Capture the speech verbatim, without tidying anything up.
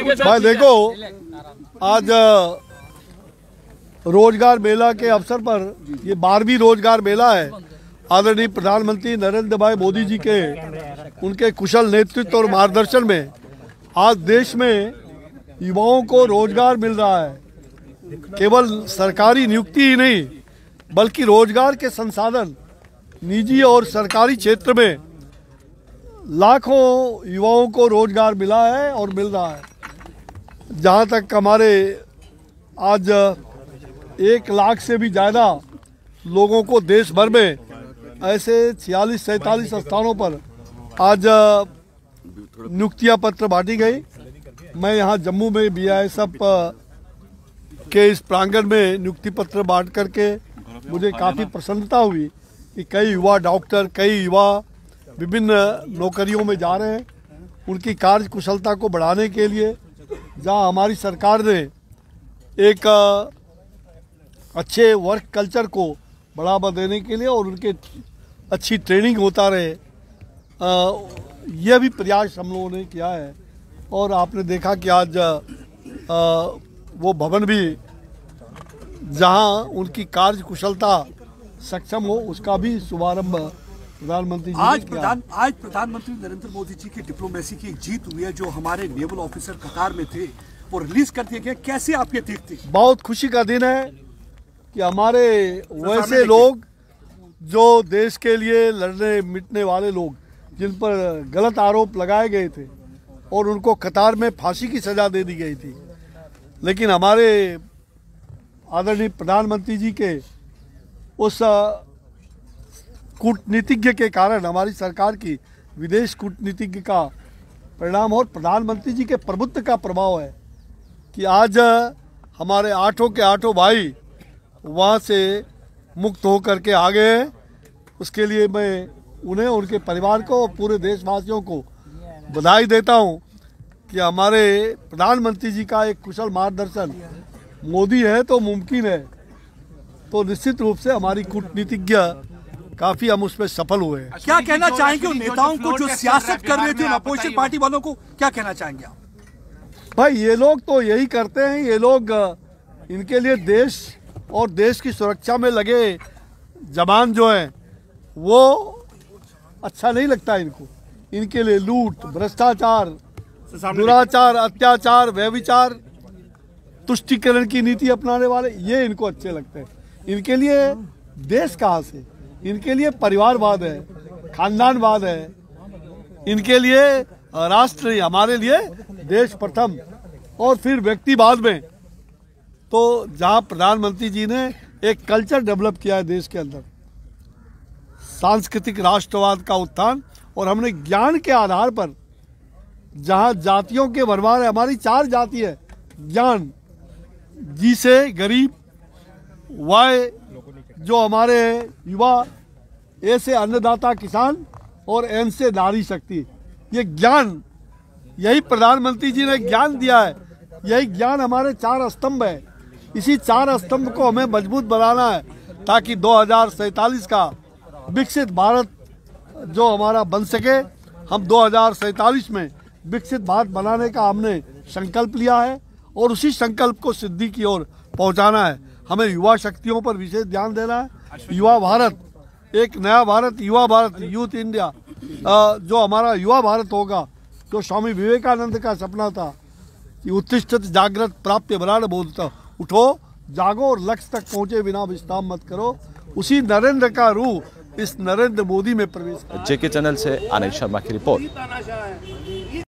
भाई देखो, आज रोजगार मेला के अवसर पर, ये बारहवीं रोजगार मेला है, आदरणीय प्रधानमंत्री नरेंद्र भाई मोदी जी के उनके कुशल नेतृत्व और मार्गदर्शन में आज देश में युवाओं को रोजगार मिल रहा है। केवल सरकारी नियुक्ति ही नहीं, बल्कि रोजगार के संसाधन निजी और सरकारी क्षेत्र में लाखों युवाओं को रोजगार मिला है और मिल रहा है। जहां तक हमारे आज एक लाख से भी ज़्यादा लोगों को देश भर में ऐसे छियालीस सैंतालीस स्थानों पर आज नियुक्तियां पत्र बांटी गई। मैं यहाँ जम्मू में बी आई एस एफ के इस प्रांगण में नियुक्ति पत्र बांट करके मुझे काफ़ी प्रसन्नता हुई कि कई युवा डॉक्टर, कई युवा विभिन्न नौकरियों में जा रहे हैं। उनकी कार्य कुशलता को बढ़ाने के लिए जहां हमारी सरकार ने एक अच्छे वर्क कल्चर को बढ़ावा देने के लिए और उनके अच्छी ट्रेनिंग होता रहे, यह भी प्रयास हम लोगों ने किया है। और आपने देखा कि आज आ, वो भवन भी जहां उनकी कार्य कुशलता सक्षम हो, उसका भी शुभारंभ प्रधानमंत्री जी आज ने प्रधान आज प्रधानमंत्री नरेंद्र मोदी जी की डिप्लोमेसी की एक जीत हुई है। जो हमारे नेवल ऑफिसर कतार में थे वो रिलीज कर दिए गए, कैसे आपके देखते? बहुत खुशी का दिन है कि हमारे वैसे लोग जो देश के लिए लड़ने मिटने वाले लोग, जिन पर गलत आरोप लगाए गए थे और उनको कतार में फांसी की सजा दे दी गई थी, लेकिन हमारे आदरणीय प्रधानमंत्री जी के उस कूटनीतिज्ञ के कारण, हमारी सरकार की विदेश कूटनीतिज्ञ का परिणाम और प्रधानमंत्री जी के प्रभुत्व का प्रभाव है कि आज हमारे आठों के आठों भाई वहाँ से मुक्त होकर के आ गए हैं। उसके लिए मैं उन्हें, उनके परिवार को और पूरे देशवासियों को बधाई देता हूँ कि हमारे प्रधानमंत्री जी का एक कुशल मार्गदर्शन मोदी है तो मुमकिन है। तो निश्चित रूप से हमारी कूटनीतिज्ञ काफी हम उसमें सफल हुए हैं। क्या कहना चाहेंगे उन नेताओं को जो सियासत कर रहे थे, अपोजिशन पार्टी वालों को क्या कहना चाहेंगे आप? भाई ये लोग तो यही करते हैं, ये लोग इनके लिए देश और देश की सुरक्षा में लगे जवान जो हैं वो अच्छा नहीं लगता इनको। इनके लिए लूट, भ्रष्टाचार, दुराचार, अत्याचार, व्यभिचार, तुष्टीकरण की नीति अपनाने वाले, ये इनको अच्छे लगते हैं। इनके लिए देश कहाँ से, इनके लिए परिवारवाद है, खानदानवाद है, इनके लिए राष्ट्र नहीं, हमारे लिए देश प्रथम और फिर व्यक्ति बाद में। तो जहां प्रधानमंत्री जी ने एक कल्चर डेवलप किया है देश के अंदर, सांस्कृतिक राष्ट्रवाद का उत्थान, और हमने ज्ञान के आधार पर, जहां जातियों के भरमार है, हमारी चार जाति है, ज्ञान, जी से गरीब, वाय जो हमारे युवा, ए से अन्नदाता किसान, और एन से नारी शक्ति। ये ज्ञान, यही प्रधानमंत्री जी ने ज्ञान दिया है, यही ज्ञान हमारे चार स्तंभ है। इसी चार स्तंभ को हमें मजबूत बनाना है ताकि दो हजार सैतालीस का विकसित भारत जो हमारा बन सके। हम दो हजार सैतालीस में विकसित भारत बनाने का हमने संकल्प लिया है और उसी संकल्प को सिद्धि की ओर पहुंचाना है। हमें युवा शक्तियों पर विशेष ध्यान देना है। युवा भारत, एक नया भारत, युवा भारत, यूथ इंडिया, जो हमारा युवा भारत होगा, जो स्वामी विवेकानंद का सपना था कि उत्तिष्ठत जागृत प्राप्य बराड़ बोलता, उठो जागो और लक्ष्य तक पहुंचे बिना विश्राम मत करो, उसी नरेंद्र का रूह इस नरेंद्र मोदी में प्रवेश। जेके चैनल से अनिल शर्मा की रिपोर्ट।